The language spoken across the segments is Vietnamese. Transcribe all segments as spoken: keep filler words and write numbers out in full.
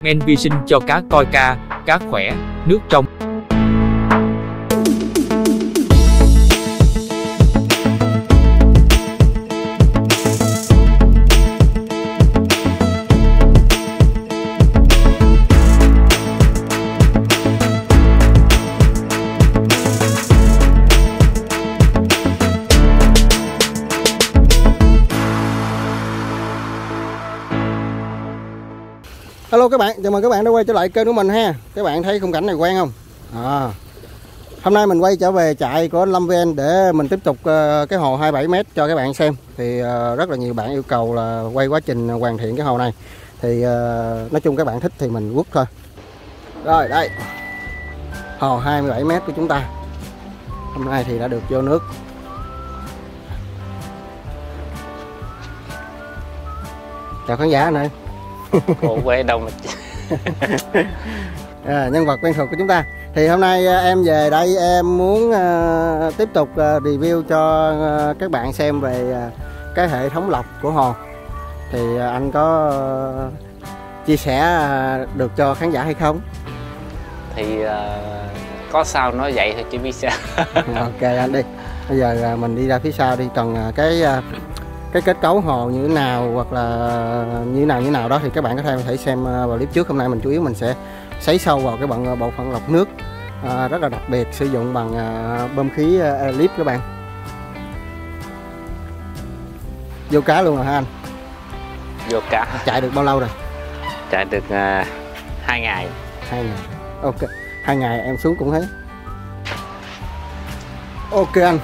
men vi sinh cho cá coi ca, cá khỏe, nước trong. Hello các bạn, chào mừng các bạn đã quay trở lại kênh của mình ha. Các bạn thấy khung cảnh này quen không? À, hôm nay mình quay trở về trại của anh Lâm vê en để mình tiếp tục uh, cái hồ hai mươi bảy mét cho các bạn xem. Thì uh, rất là nhiều bạn yêu cầu là quay quá trình hoàn thiện cái hồ này. Thì uh, nói chung các bạn thích thì mình quất thôi. Rồi đây, hồ hai mươi bảy mét của chúng ta hôm nay thì đã được vô nước. Chào khán giả anh ơi. Ủa quay đâu mà à, nhân vật quen thuộc của chúng ta. Thì hôm nay em về đây em muốn uh, tiếp tục uh, review cho uh, các bạn xem về uh, cái hệ thống lọc của hồ. Thì uh, anh có uh, chia sẻ uh, được cho khán giả hay không? Thì uh, có sao nói vậy thôi chứ biết sao. Ok anh đi. Bây giờ uh, mình đi ra phía sau đi, cần uh, cái uh, cái kết cấu hồ như thế nào hoặc là như thế nào như thế nào đó thì các bạn có thể có thể xem vào clip trước. Hôm nay mình chủ yếu mình sẽ sấy sâu vào cái bộ, bộ phận lọc nước à, rất là đặc biệt, sử dụng bằng à, bơm khí Elip các bạn. Vô cá luôn rồi hả anh? Vô cá. Chạy được bao lâu rồi? Chạy được uh, hai ngày. Hai ngày. Ok. Hai ngày em xuống cũng thấy. Ok anh.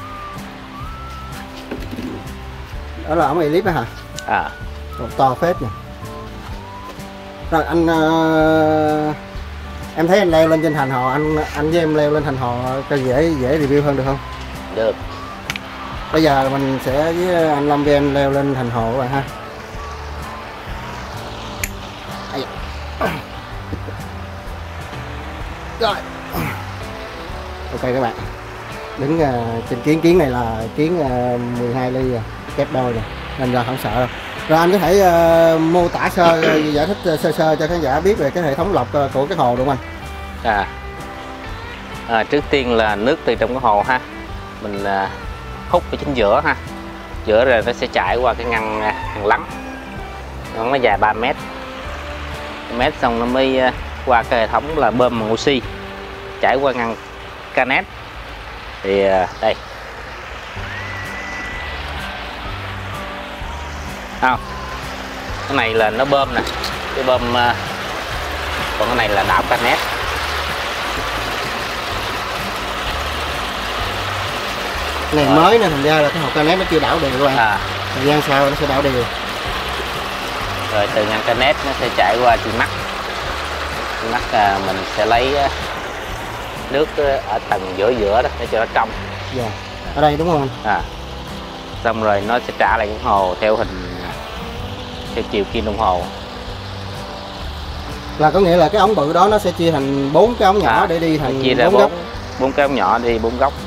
Đó là ống Elip đó hả? À. Một to phết nè. Rồi anh uh, em thấy anh leo lên trên thành hồ, anh anh với em leo lên thành hồ cho dễ dễ review hơn được không? Được. Bây giờ mình sẽ với anh Lâm vê en leo lên thành hồ rồi ha. Rồi. Ok các bạn. Đứng uh, trên kiến kiến này là kiến uh, mười hai ly rồi, kép đôi rồi nên ra không sợ đâu. Rồi anh có thể uh, mô tả sơ uh, giải thích uh, sơ sơ cho khán giả biết về cái hệ thống lọc uh, của cái hồ được không anh? À. à trước tiên là nước từ trong cái hồ ha, mình uh, hút ở chính giữa ha, giữa rồi nó sẽ chảy qua cái ngăn uh, hàng lắng, nó dài ba mét mét xong nó mới uh, qua cái hệ thống là bơm bằng oxy chảy qua ngăn canet. Thì uh, đây không, cái này là nó bơm nè, cái bơm uh, còn cái này là đảo canet. Này rồi. Mới nè, thành ra là cái hồ canet nó chưa đảo đều các bạn. À. Thời gian sau nó sẽ đảo đều. Rồi từ ngăn canet nó sẽ chảy qua chi mắt. Chi mắt uh, mình sẽ lấy uh, nước uh, ở tầng giữa giữa đó để cho nó trong. Dạ. Ở đây đúng không anh? À. Xong rồi nó sẽ trả lại cái hồ theo hình theo chiều kim đồng hồ. Là có nghĩa là cái ống bự đó nó sẽ chia thành bốn cái ống nhỏ à, để đi thành chia ra bốn góc. bốn cái ống nhỏ đi bốn góc.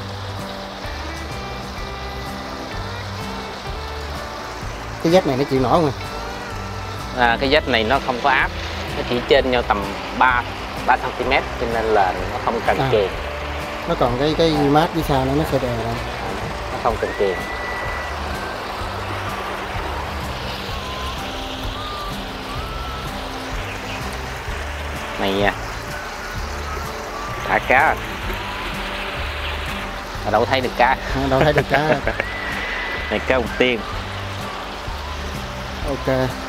Cái vách này nó chịu nổi không? À, cái vách này nó không có áp, nó chỉ trên nhau tầm ba ba xăng ti mét cho nên là nó không cần à. Chuyền. Nó còn cái cái mát phía sau nữa nó sẽ đè ra. Nó không cần chuyền. Này nha, thả cá ở đâu thấy được cá? À, đâu thấy được cá. Này cá hồng tiên. Ok.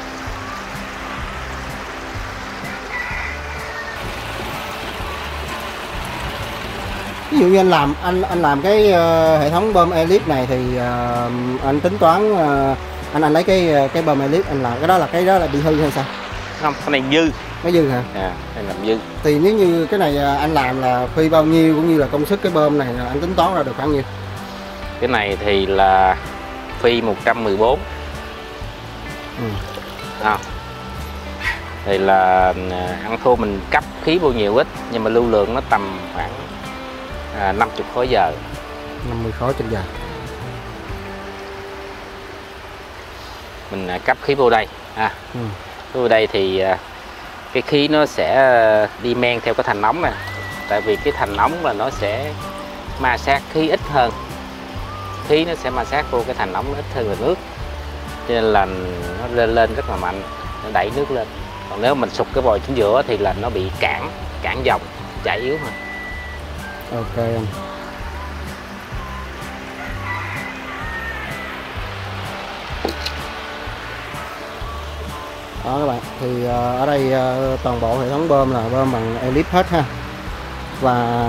Ví dụ như anh làm anh anh làm cái uh, hệ thống bơm Elip này thì uh, anh tính toán uh, anh anh lấy cái cái bơm Elip anh làm cái đó là cái đó là bị hư hay sao? Không, cái này dư. Nó dư hả? À, cái làm dư. Thì nếu như cái này anh làm là phi bao nhiêu cũng như là công suất cái bơm này là anh tính toán ra được khoảng nhiêu? Cái này thì là phi một trăm mười bốn. Ừ. À. Thì là ăn thua mình cấp khí bao nhiêu ít nhưng mà lưu lượng nó tầm khoảng à, năm mươi khối giờ. năm mươi khối trên giờ. Mình cấp khí vô đây. À. Ừ. Vô đây thì cái khí nó sẽ đi men theo cái thành nóng này, tại vì cái thành nóng là nó sẽ ma sát khí ít hơn, khí nó sẽ ma sát vô cái thành nóng nó ít hơn là nước, cho nên là nó lên lên rất là mạnh, nó đẩy nước lên. Còn nếu mình sụt cái vòi chính giữa thì là nó bị cản cản dòng, chảy yếu hơn. Ok anh. Đó các bạn, thì ở đây toàn bộ hệ thống bơm là bơm bằng elip hết ha. Và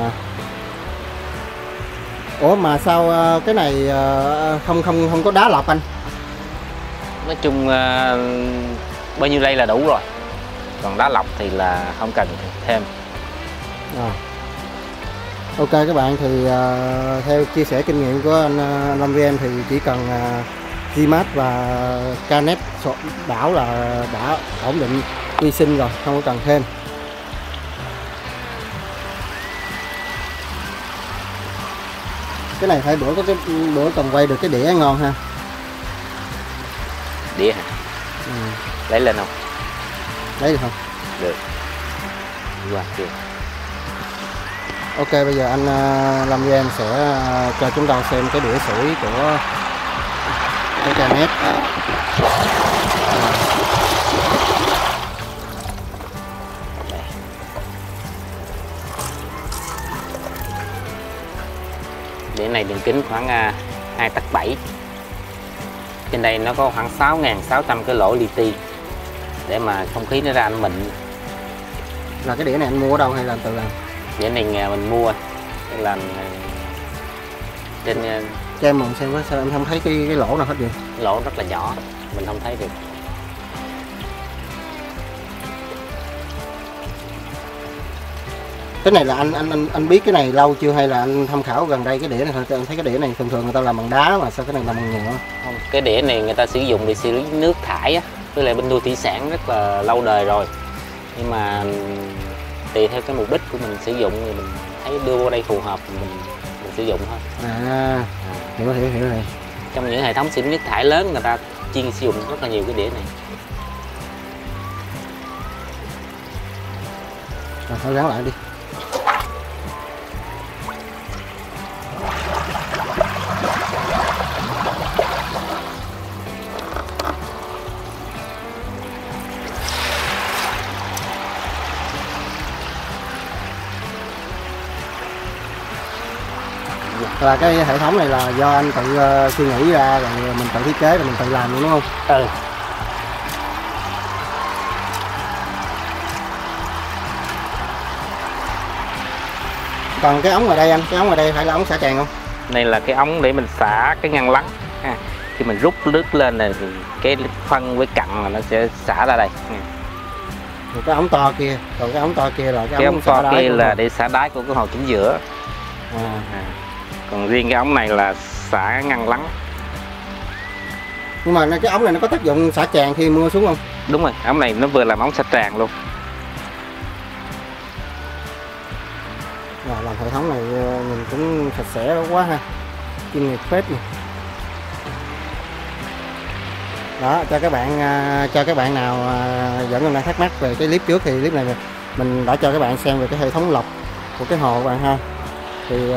ủa mà sao cái này không không không có đá lọc anh? Nói chung bao nhiêu đây là đủ rồi, còn đá lọc thì là không cần thêm. À. Ok các bạn, thì uh, theo chia sẻ kinh nghiệm của anh uh, Lâm vê en thì chỉ cần uh, G-Mat và Canet bảo là đã ổn định vi sinh rồi, không có cần thêm. Cái này phải bữa có cái bữa còn quay được cái đĩa ngon ha. Đĩa hả? Ừ. Lấy lên không? Lấy được không? Được. Qua kia. Ok, bây giờ anh uh, Lâm vê en sẽ uh, cho chúng ta xem cái đĩa sủi của cái Canet. Đĩa này đường kính khoảng uh, hai tấc bảy. Trên đây nó có khoảng sáu nghìn sáu trăm cái lỗ li ti để mà không khí nó ra anh mịn. Là cái đĩa này anh mua ở đâu hay là tự làm? Đĩa này mình mua làm trên. Cho em mượn xem có sao em không thấy cái, cái lỗ nào hết vậy? Lỗ rất là nhỏ, mình không thấy được. Cái này là anh anh anh anh biết cái này lâu chưa hay là anh tham khảo gần đây cái đĩa này thôi? Anh thấy cái đĩa này thường thường người ta làm bằng đá mà sao cái này làm bằng nhựa? Không, cái đĩa này người ta sử dụng để xử lý nước thải á, với lại bên nuôi thủy sản rất là lâu đời rồi. Nhưng mà tùy theo cái mục đích của mình sử dụng thì mình thấy đưa vô đây phù hợp thì mình, mình sử dụng thôi. À, à. hiểu hiểu hiểu rồi. Trong những hệ thống xử lý nước thải lớn người ta chuyên sử dụng rất là nhiều cái đĩa này. Rồi thôi gắn lại đi. Là cái hệ thống này là do anh tự uh, suy nghĩ ra rồi mình tự thiết kế rồi mình tự làm luôn đúng không? Ừ. Còn cái ống ngoài đây anh, cái ống ngoài đây phải là ống xả tràn không? Này là cái ống để mình xả cái ngăn lắng ha. Khi mình rút nước lên này thì cái phân với cặn là nó sẽ xả ra đây. Một cái ống to kia, còn cái ống to kia là cái, cái ống, ống to kia là để xả đáy của cái hồ chính giữa. À. À. Còn riêng cái ống này là xả ngăn lắng. Nhưng mà cái ống này nó có tác dụng xả tràn khi mưa xuống không? Đúng rồi, ống này nó vừa làm ống xả tràn luôn. Rồi, làm hệ thống này mình cũng sạch sẽ quá ha, chuyên nghiệp phết nè. Đó, cho các bạn cho các bạn nào vẫn còn đang thắc mắc về cái clip trước thì clip này mình đã cho các bạn xem về cái hệ thống lọc của cái hồ các bạn ha. Thì uh,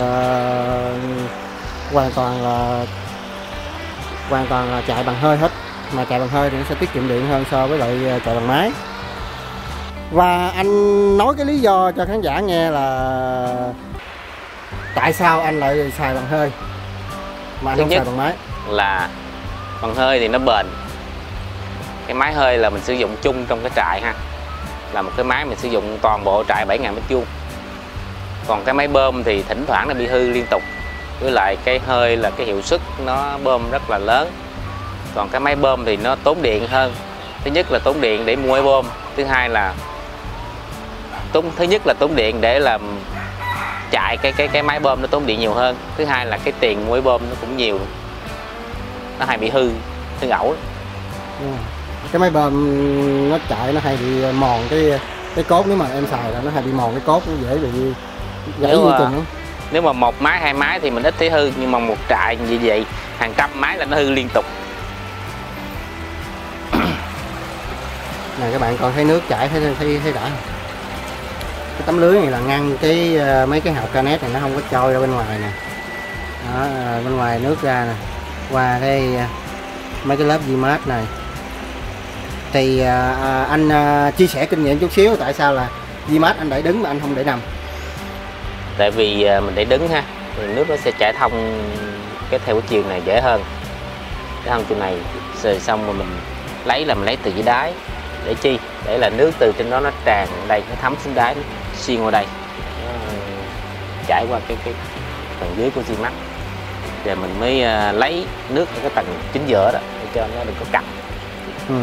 hoàn toàn là hoàn toàn là chạy bằng hơi hết, mà chạy bằng hơi thì nó sẽ tiết kiệm điện hơn so với lại chạy bằng máy. Và anh nói cái lý do cho khán giả nghe là tại sao anh lại xài bằng hơi mà anh không xài bằng máy? Là bằng hơi thì nó bền. Cái máy hơi là mình sử dụng chung trong cái trại ha, là một cái máy mình sử dụng toàn bộ trại bảy nghìn mét vuông. Còn cái máy bơm thì thỉnh thoảng nó bị hư liên tục, với lại cái hơi là cái hiệu suất nó bơm rất là lớn. Còn cái máy bơm thì nó tốn điện hơn. Thứ nhất là tốn điện để mua máy bơm, thứ hai là tốn thứ nhất là tốn điện để làm chạy cái cái cái máy bơm nó tốn điện nhiều hơn, thứ hai là cái tiền mua máy bơm nó cũng nhiều, nó hay bị hư hư ẩu. Cái máy bơm nó chạy nó hay bị mòn cái cái cốt, nếu mà em xài là nó hay bị mòn cái cốt, nó dễ bị gãy dây chuyền không? Nếu mà một máy hai máy thì mình ít thấy hư, nhưng mà một trại như vậy hàng trăm máy là nó hư liên tục. Này các bạn coi thấy nước chảy thấy thấy thấy đã. Cái tấm lưới này là ngăn cái uh, mấy cái hạt canet này nó không có trôi ra bên ngoài nè. Đó, bên ngoài nước ra nè, qua cái uh, mấy cái lớp di mát này. Thì uh, anh uh, chia sẻ kinh nghiệm chút xíu, tại sao là di mát anh để đứng mà anh không để nằm? Tại vì uh, mình để đứng ha, thì nước nó sẽ chảy thông cái theo cái chiều này dễ hơn. Cái thông chiều này rồi xong rồi mình lấy là mình lấy từ dưới đáy. Để chi? Để là nước từ trên đó nó tràn đây, nó thấm xuống đáy, nó xuyên qua đây, nó chảy qua cái cái phần dưới của xi măng. Rồi mình mới uh, lấy nước ở cái tầng chính giữa đó để cho nó đừng có cặn. Ừ.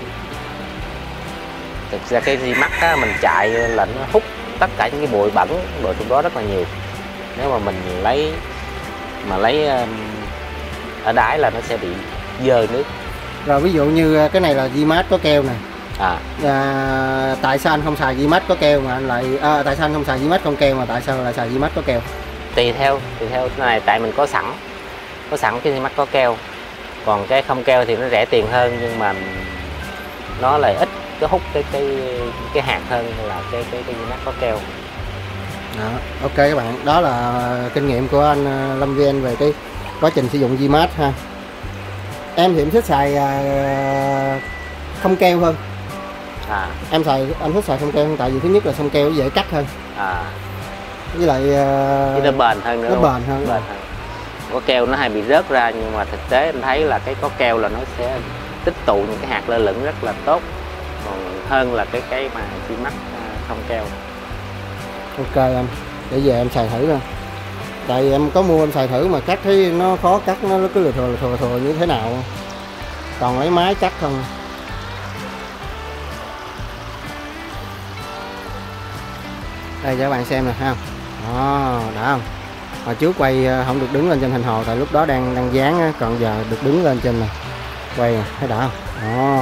Thực ra cái xi măng á, mình chạy là nó hút tất cả những cái bụi bẩn bụi trong đó rất là nhiều. Nếu mà mình lấy mà lấy uh, ở đáy là nó sẽ bị dơ nước. Rồi ví dụ như cái này là di mát có keo nè. À. À, tại sao anh không xài di mát có keo mà anh lại à, tại sao anh không xài di mát không keo mà tại sao lại xài di mát có keo? Tùy theo, tùy theo cái này tại mình có sẵn, có sẵn cái di mát có keo. Còn cái không keo thì nó rẻ tiền hơn nhưng mà nó lại ít cái hút cái cái cái hạt hơn là cái cái cái di mát có keo. Đó, ok các bạn, đó là kinh nghiệm của anh Lâm vê en về cái quá trình sử dụng di mát ha. Em thì em thích xài uh, không keo hơn. À. Em xài anh thích xài không keo hơn tại vì thứ nhất là không keo nó dễ cắt hơn. À. Với lại uh, nó bền hơn nữa. Nó bền hơn. Bền hơn. Có keo nó hay bị rớt ra nhưng mà thực tế anh thấy là cái có keo là nó sẽ tích tụ những cái hạt lơ lửng rất là tốt. Còn hơn là cái cái mà xi măng không keo. Ok anh, để về em xài thử thôi. Tại em có mua em xài thử mà cắt thấy nó khó cắt, nó cứ lừa thừa thừa thừa như thế nào. Còn lấy máy cắt không. Đây cho các bạn xem nè ha. Đó, đã không? Hồi trước quay không được đứng lên trên hình hồ tại lúc đó đang đang dán á, còn giờ được đứng lên trên này. Quay thấy đã không? Đó.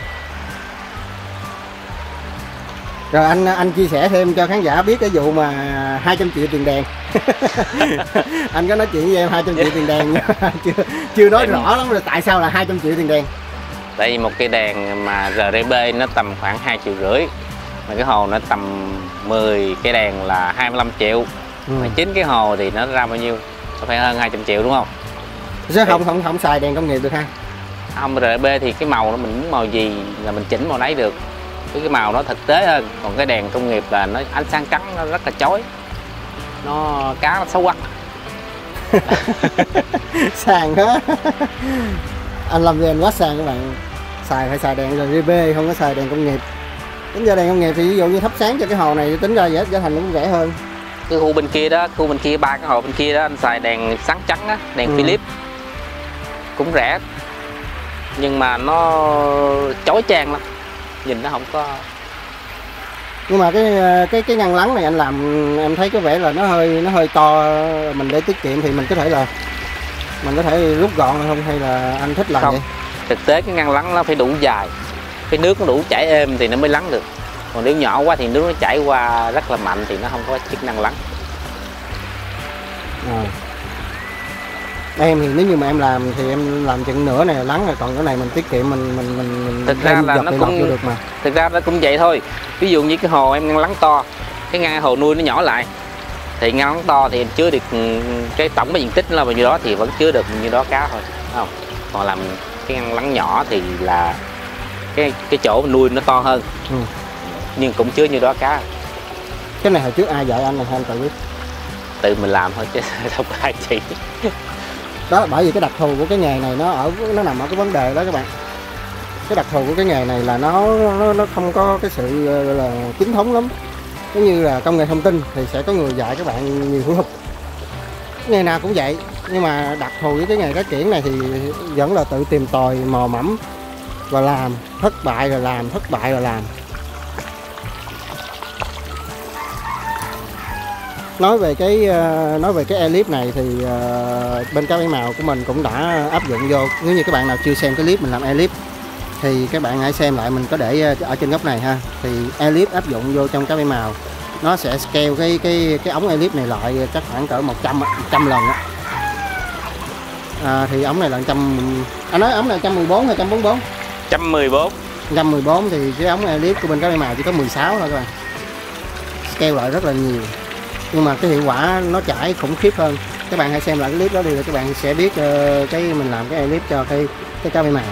Rồi anh anh chia sẻ thêm cho khán giả biết cái vụ mà hai trăm triệu tiền đèn. Anh có nói chuyện với em hai trăm triệu tiền đèn chưa chưa nói rõ lắm rồi tại sao là hai trăm triệu tiền đèn. Tại vì một cây đèn mà rờ đê bê nó tầm khoảng hai triệu rưỡi. Mà cái hồ nó tầm mười cái đèn là hai mươi lăm triệu. Ừ. Mà chín cái hồ thì nó ra bao nhiêu? Nó phải hơn hai trăm triệu đúng không? Chứ không không không xài đèn công nghiệp được ha. Không, rờ đê bê thì cái màu nó mình muốn màu gì là mình chỉnh màu đấy được. Cái, cái màu nó thực tế hơn. Còn cái đèn công nghiệp là nó ánh sáng trắng nó rất là chói. Nó cá nó xấu quắc. Sàn đó. Anh làm về anh quá sàn các bạn. Xài phải xài đèn rờ đê bê, không có xài đèn công nghiệp. Tính ra đèn công nghiệp thì ví dụ như thắp sáng cho cái hồ này tính ra giá, giá thành nó cũng rẻ hơn. Cái khu bên kia đó, khu bên kia ba cái hồ bên kia đó anh xài đèn sáng trắng á, đèn ừ. Philips cũng rẻ. Nhưng mà nó chói chang lắm. Nhìn nó không có. Nhưng mà cái cái cái ngăn lắng này anh làm em thấy có vẻ là nó hơi nó hơi to, mình để tiết kiệm thì mình có thể là mình có thể rút gọn không hay là anh thích làm không? Vậy? Thực tế cái ngăn lắng nó phải đủ dài. Cái nước nó đủ chảy êm thì nó mới lắng được. Còn nếu nhỏ quá thì nước nó chảy qua rất là mạnh thì nó không có chức năng lắng. À. Em thì nếu như mà em làm thì em làm chừng nửa này là lắng rồi, còn cái này mình tiết kiệm mình mình mình, mình thực ra là nó cũng được mà. Thực ra nó cũng vậy thôi. Ví dụ như cái hồ em ngăn lắng to, cái ngăn hồ nuôi nó nhỏ lại thì ngăn lắng to thì em chứa được cái tổng cái diện tích là bao nhiêu đó thì vẫn chứa được như đó cá thôi, không? Còn làm cái ngăn lắng nhỏ thì là cái cái chỗ nuôi nó to hơn. Ừ. Nhưng cũng chứa như đó cá. Cái này hồi trước ai dạy anh là anh tự biết? Tự mình làm thôi chứ không có ai chỉ. Đó, bởi vì cái đặc thù của cái nghề này nó ở nó nằm ở cái vấn đề đó các bạn. Cái đặc thù của cái nghề này là nó nó, nó không có cái sự là chính thống lắm. Giống như là công nghệ thông tin thì sẽ có người dạy các bạn nhiều hữu hụt. Nghề nào cũng vậy, nhưng mà đặc thù với cái nghề cá kiển này thì vẫn là tự tìm tòi mò mẫm và làm, thất bại rồi làm, thất bại rồi làm. Nói về cái nói về cái elip này thì uh, bên Cá Bảy Màu của mình cũng đã áp dụng vô. Nếu như các bạn nào chưa xem cái clip mình làm elip thì các bạn hãy xem lại, mình có để ở trên góc này ha. Thì elip áp dụng vô trong Cá Bảy Màu nó sẽ scale cái cái cái ống elip này lại chắc khoảng cỡ một trăm lần á. À, thì ống này là một trăm, anh nói ống này một trăm mười bốn hay một trăm bốn mươi bốn? một trăm mười bốn. một trăm mười bốn thì cái ống clip của bên Cá Bay Mài chỉ có mười sáu thôi các bạn. Keo lại rất là nhiều, nhưng mà cái hiệu quả nó chảy khủng khiếp hơn. Các bạn hãy xem lại cái clip đó đi, rồi các bạn sẽ biết uh, cái mình làm cái clip cho cái cái Cá Bay Mài.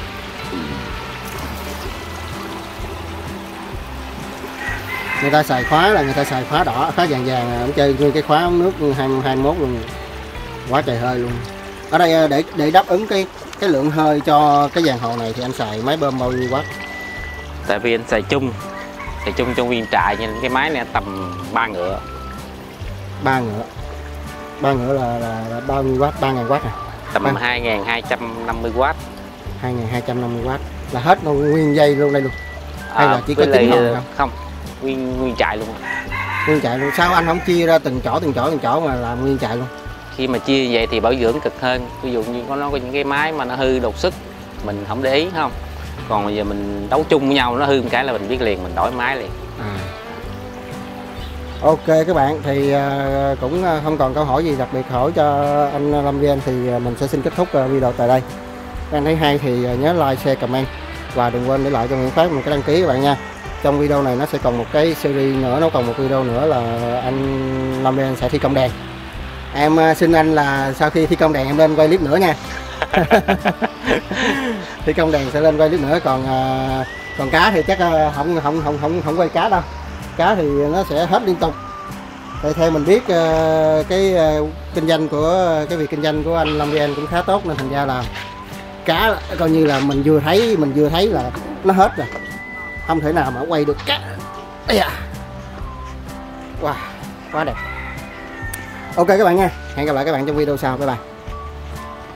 Người ta xài khóa là người ta xài khóa đỏ, khóa vàng vàng, ông chơi nguyên cái khóa ống nước hai mươi mốt luôn, quá trời hơi luôn. Ở đây để để đáp ứng cái cái lượng hơi cho cái dàn hồ này thì anh xài máy bơm bao nhiêu watt? Tại vì anh xài chung, xài chung trong nguyên trại nên cái máy này tầm ba ngựa. Ba ngựa, ba ngựa là, là, là bao nhiêu watt? Ba ngàn watt à? Tầm hai nghìn hai trăm năm mươi watt. Hai nghìn hai trăm năm mươi watt là hết luôn, nguyên dây luôn đây luôn? Hay À, là chỉ có chín hồ không? Không, nguyên nguyên trại luôn. Nguyên trại luôn. Sao anh không chia ra từng chỗ từng chỗ từng chỗ mà làm nguyên trại luôn? Khi mà chia vậy thì bảo dưỡng cực hơn. Ví dụ như có nó có những cái máy mà nó hư đột xuất mình không để ý không. Còn bây giờ mình đấu chung với nhau, nó hư một cái là mình biết liền, mình đổi máy liền. À. Ok các bạn, thì uh, cũng không còn câu hỏi gì đặc biệt hỏi cho anh Lâm vê en thì mình sẽ xin kết thúc video tại đây. Các anh thấy hay thì nhớ like, share, comment và đừng quên để lại cho Nguyễn Phát một cái đăng ký các bạn nha. Trong video này nó sẽ còn một cái series nữa, nó còn một video nữa là anh Lâm vê en sẽ thi công đèn. Em xin anh là sau khi thi công đèn em lên quay clip nữa nha. Thi công đèn sẽ lên quay clip nữa, còn còn cá thì chắc không không không không không quay cá đâu. Cá thì nó sẽ hết liên tục. Tại theo mình biết cái kinh doanh của cái việc kinh doanh của anh Lâm vê en cũng khá tốt, nên thành ra là cá coi như là mình vừa thấy mình vừa thấy là nó hết rồi, không thể nào mà quay được cá. Wow, quá đẹp. Ok các bạn nha, hẹn gặp lại các bạn trong video sau, bye bye.